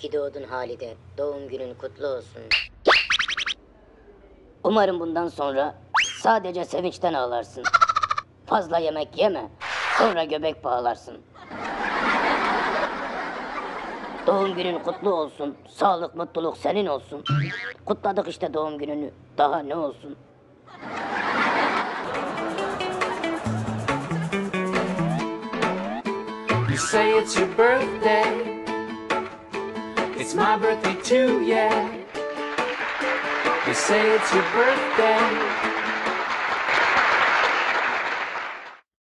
ki doğdun Halide. Doğum günün kutlu olsun. Umarım bundan sonra sadece sevinçten ağlarsın. Fazla yemek yeme, sonra göbek bağlarsın. Doğum günün kutlu olsun, sağlık, mutluluk senin olsun. Kutladık işte doğum gününü, daha ne olsun? You say it's your birthday. It's my birthday too, yeah. You say it's your birthday.